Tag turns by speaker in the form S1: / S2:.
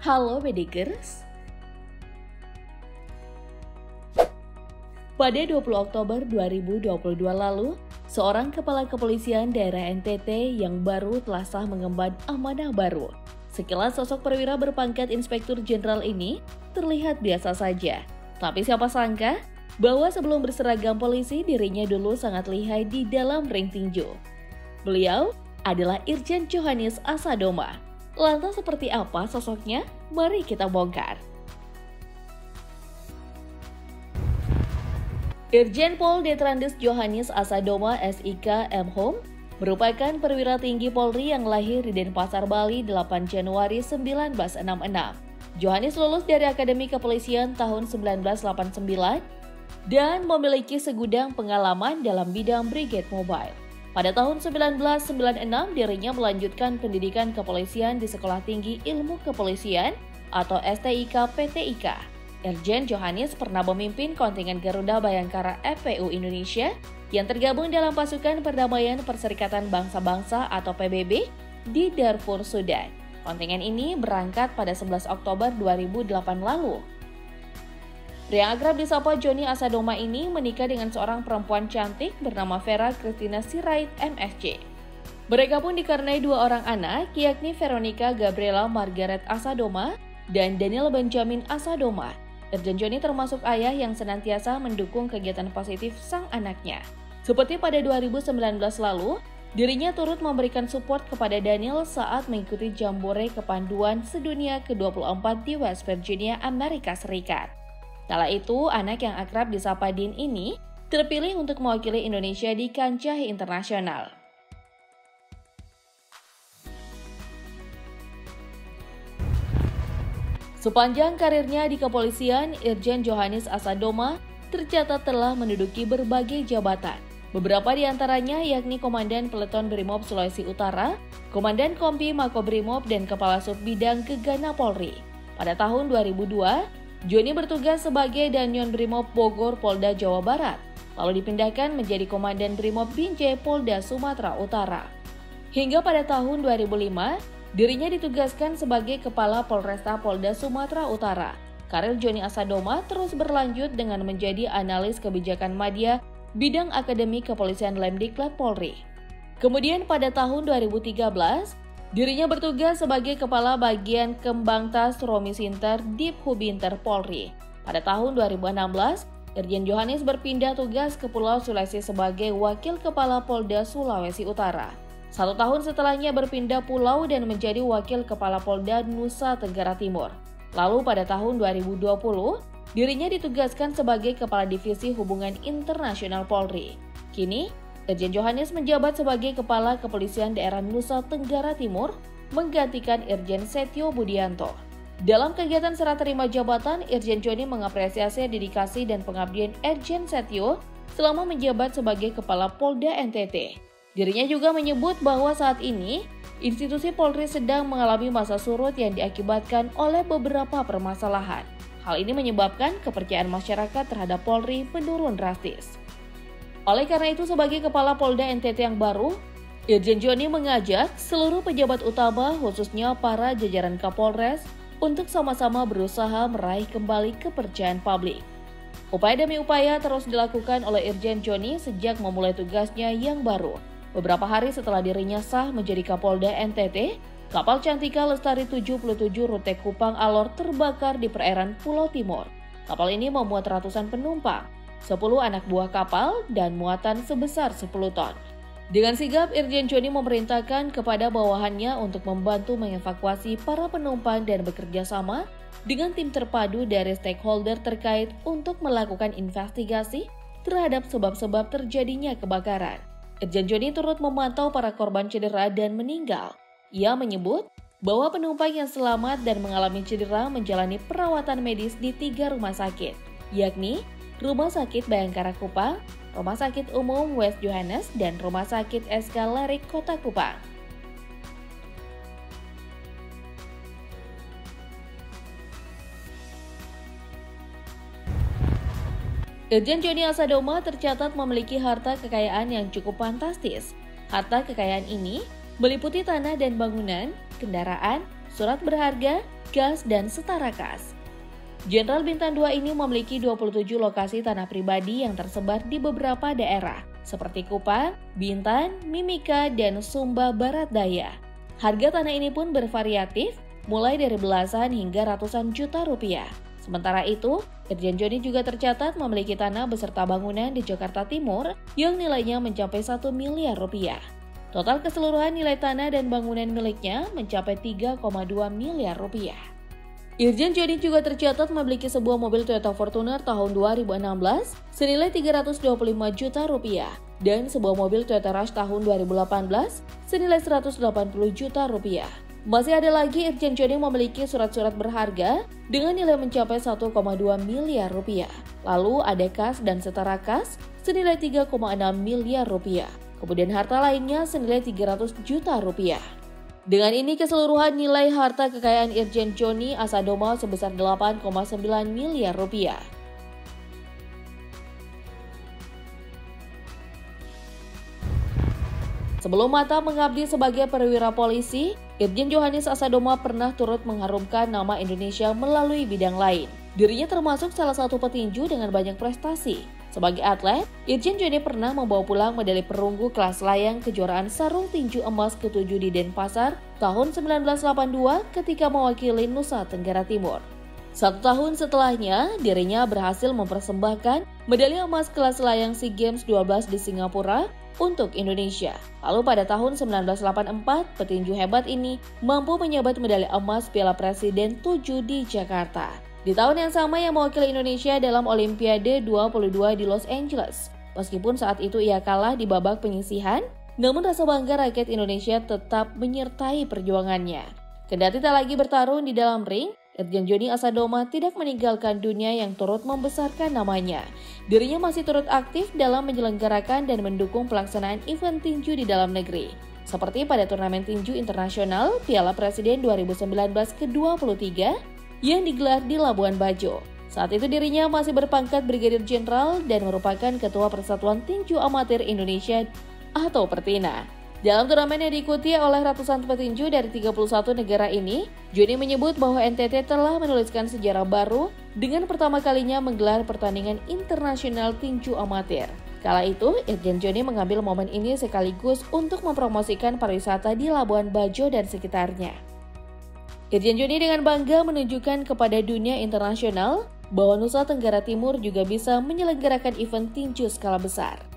S1: Halo Bedikers. Pada 20 Oktober 2022 lalu, seorang kepala kepolisian daerah NTT yang baru telah sah mengemban amanah baru. Sekilas sosok perwira berpangkat Inspektur Jenderal ini terlihat biasa saja. Tapi siapa sangka bahwa sebelum berseragam polisi dirinya dulu sangat lihai di dalam ring tinju. Beliau adalah Irjen Johannes Asadoma. Lantas seperti apa sosoknya? Mari kita bongkar. Irjen Pol Detrandes Johannes Asadoma SIK M.Hum merupakan perwira tinggi Polri yang lahir di Denpasar, Bali 8 Januari 1966. Johannes lulus dari Akademi Kepolisian tahun 1989 dan memiliki segudang pengalaman dalam bidang Brigade Mobile. Pada tahun 1996, dirinya melanjutkan pendidikan kepolisian di Sekolah Tinggi Ilmu Kepolisian atau STIK PTIK. Irjen Johannes pernah memimpin kontingen Garuda Bayangkara FPU Indonesia yang tergabung dalam Pasukan Perdamaian Perserikatan Bangsa-Bangsa atau PBB di Darfur, Sudan. Kontingen ini berangkat pada 11 Oktober 2008 lalu. Pria akrab disapa Joni Asadoma ini menikah dengan seorang perempuan cantik bernama Vera Christina Sirait MSC. Mereka pun dikaruniai 2 orang anak, yakni Veronica Gabriela Margaret Asadoma dan Daniel Benjamin Asadoma. Irjen Joni termasuk ayah yang senantiasa mendukung kegiatan positif sang anaknya. Seperti pada 2019 lalu, dirinya turut memberikan support kepada Daniel saat mengikuti Jambore Kepanduan Sedunia ke-24 di West Virginia, Amerika Serikat. Kala itu, anak yang akrab disapa Din ini terpilih untuk mewakili Indonesia di kancah internasional. Sepanjang karirnya di kepolisian, Irjen Johannes Asadoma tercatat telah menduduki berbagai jabatan. Beberapa di antaranya yakni Komandan Peleton Brimob Sulawesi Utara, Komandan Kompi Makobrimob, dan Kepala Subbidang Gegana Polri. Pada tahun 2002, Joni bertugas sebagai Danyon Brimob Bogor Polda Jawa Barat, lalu dipindahkan menjadi Komandan Brimob Binjai Polda Sumatera Utara. Hingga pada tahun 2005, dirinya ditugaskan sebagai Kepala Polresta Polda Sumatera Utara. Karir Joni Asadoma terus berlanjut dengan menjadi analis kebijakan media bidang Akademi Kepolisian Lemdiklat Polri. Kemudian pada tahun 2013, dirinya bertugas sebagai Kepala Bagian Kembangtas Romisinter Diphubinter Polri. Pada tahun 2016, Irjen Johannes berpindah tugas ke Pulau Sulawesi sebagai Wakil Kepala Polda Sulawesi Utara. 1 tahun setelahnya berpindah pulau dan menjadi Wakil Kepala Polda Nusa Tenggara Timur. Lalu pada tahun 2020, dirinya ditugaskan sebagai Kepala Divisi Hubungan Internasional Polri. Kini, Irjen Johannes menjabat sebagai Kepala Kepolisian Daerah Nusa Tenggara Timur, menggantikan Irjen Setio Budianto. Dalam kegiatan serah terima jabatan, Irjen Joni mengapresiasi dedikasi dan pengabdian Irjen Setio selama menjabat sebagai Kepala Polda NTT. Dirinya juga menyebut bahwa saat ini, institusi Polri sedang mengalami masa surut yang diakibatkan oleh beberapa permasalahan. Hal ini menyebabkan kepercayaan masyarakat terhadap Polri menurun drastis. Oleh karena itu, sebagai Kepala Polda NTT yang baru, Irjen Joni mengajak seluruh pejabat utama, khususnya para jajaran Kapolres, untuk sama-sama berusaha meraih kembali kepercayaan publik. Upaya demi upaya terus dilakukan oleh Irjen Joni sejak memulai tugasnya yang baru. Beberapa hari setelah dirinya sah menjadi Kapolda NTT, kapal Cantika Lestari 77 rute Kupang Alor terbakar di perairan Pulau Timur. Kapal ini memuat ratusan penumpang, 10 anak buah kapal, dan muatan sebesar 10 ton. Dengan sigap, Irjen Joni memerintahkan kepada bawahannya untuk membantu mengevakuasi para penumpang dan bekerja sama dengan tim terpadu dari stakeholder terkait untuk melakukan investigasi terhadap sebab-sebab terjadinya kebakaran. Irjen Joni turut memantau para korban cedera dan meninggal. Ia menyebut bahwa penumpang yang selamat dan mengalami cedera menjalani perawatan medis di 3 rumah sakit, yakni Rumah Sakit Bayangkara Kupang, Rumah Sakit Umum West Johannes, dan Rumah Sakit SK Larik Kota Kupang. Irjen Joni Asadoma tercatat memiliki harta kekayaan yang cukup fantastis. Harta kekayaan ini meliputi tanah dan bangunan, kendaraan, surat berharga, kas, dan setara kas. Jenderal Bintang 2 ini memiliki 27 lokasi tanah pribadi yang tersebar di beberapa daerah, seperti Kupang, Bintan, Mimika, dan Sumba Barat Daya. Harga tanah ini pun bervariatif, mulai dari belasan hingga ratusan juta rupiah. Sementara itu, Irjen Joni juga tercatat memiliki tanah beserta bangunan di Jakarta Timur yang nilainya mencapai 1 miliar rupiah. Total keseluruhan nilai tanah dan bangunan miliknya mencapai 3,2 miliar rupiah. Irjen Joni juga tercatat memiliki sebuah mobil Toyota Fortuner tahun 2016 senilai 325 juta rupiah dan sebuah mobil Toyota Rush tahun 2018 senilai 180 juta rupiah. Masih ada lagi Irjen Joni memiliki surat-surat berharga dengan nilai mencapai 1,2 miliar rupiah. Lalu ada kas dan setara kas senilai 3,6 miliar rupiah. Kemudian harta lainnya senilai 300 juta rupiah. Dengan ini keseluruhan nilai harta kekayaan Irjen Joni Asadoma sebesar 8,9 miliar rupiah. Sebelum mata mengabdi sebagai perwira polisi, Irjen Johanis Asadoma pernah turut mengharumkan nama Indonesia melalui bidang lain. Dirinya termasuk salah satu petinju dengan banyak prestasi. Sebagai atlet, Irjen Joni pernah membawa pulang medali perunggu kelas layang kejuaraan sarung tinju emas ke-7 di Denpasar tahun 1982 ketika mewakili Nusa Tenggara Timur. 1 tahun setelahnya, dirinya berhasil mempersembahkan medali emas kelas layang SEA Games 12 di Singapura untuk Indonesia. Lalu pada tahun 1984, petinju hebat ini mampu menyabet medali emas Piala Presiden 7 di Jakarta. Di tahun yang sama ia mewakili Indonesia dalam Olimpiade 22 di Los Angeles. Meskipun saat itu ia kalah di babak penyisihan, namun rasa bangga rakyat Indonesia tetap menyertai perjuangannya. Kendati tak lagi bertarung di dalam ring, Irjen Joni Asadoma tidak meninggalkan dunia yang turut membesarkan namanya. Dirinya masih turut aktif dalam menyelenggarakan dan mendukung pelaksanaan event tinju di dalam negeri. Seperti pada turnamen tinju internasional Piala Presiden 2019 ke-23 yang digelar di Labuan Bajo. Saat itu dirinya masih berpangkat Brigadir Jenderal dan merupakan Ketua Persatuan Tinju Amatir Indonesia atau Pertina. Dalam turnamen yang diikuti oleh ratusan petinju dari 31 negara ini, Joni menyebut bahwa NTT telah menuliskan sejarah baru dengan pertama kalinya menggelar pertandingan internasional tinju amatir. Kala itu, Irjen Joni mengambil momen ini sekaligus untuk mempromosikan pariwisata di Labuan Bajo dan sekitarnya. Irjen Joni dengan bangga menunjukkan kepada dunia internasional bahwa Nusa Tenggara Timur juga bisa menyelenggarakan event tinju skala besar.